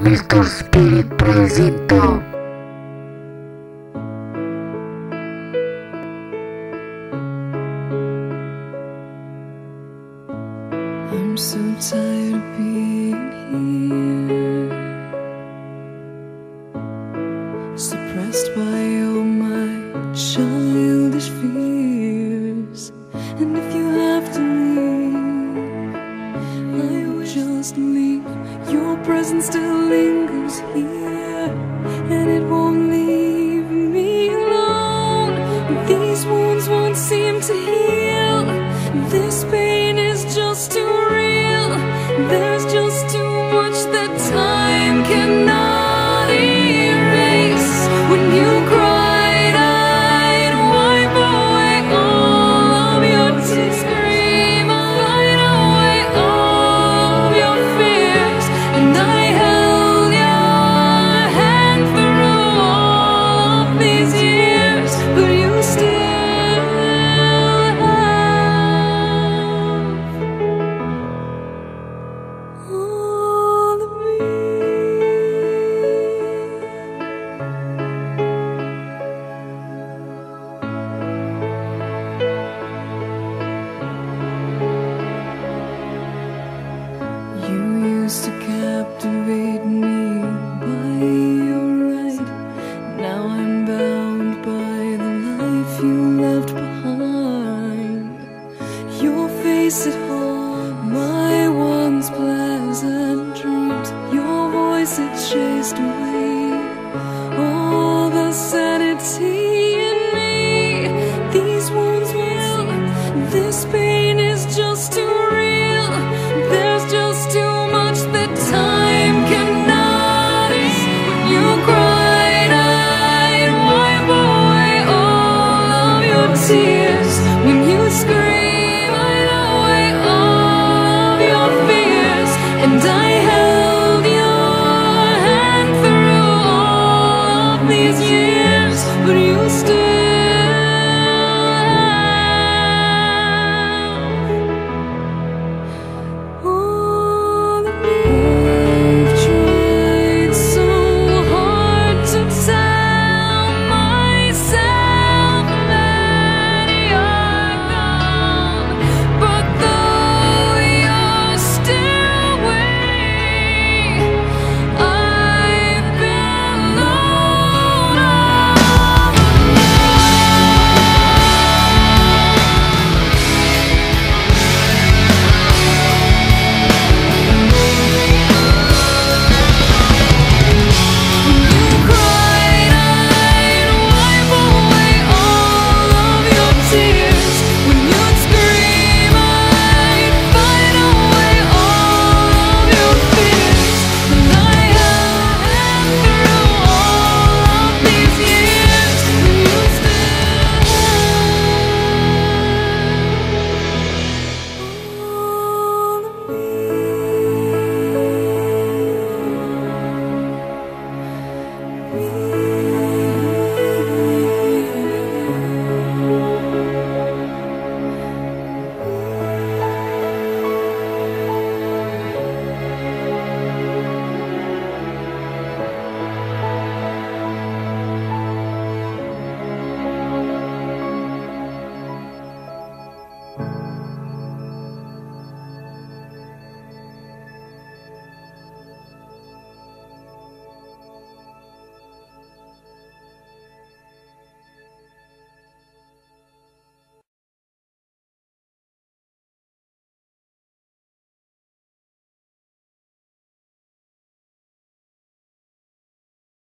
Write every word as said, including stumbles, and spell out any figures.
mister Spirit presenta. I'm so tired of being here, suppressed by all my childish fears. And if you have to leave, I will just leave. Your presence still lingers here, and it won't leave me alone. These wounds won't seem to heal. This pain is just too real. There's just too much that time cannot erase. When you cried, I'd wipe away all of your tears. Scream, I'd away all of your fears. And I held your hand through all of these years, but you still have all of me. You used to captivate me by your right. Now I'm bound by the life you left behind. Your face at home, my once pleasant dreams. Your voice, it chased away all the sanity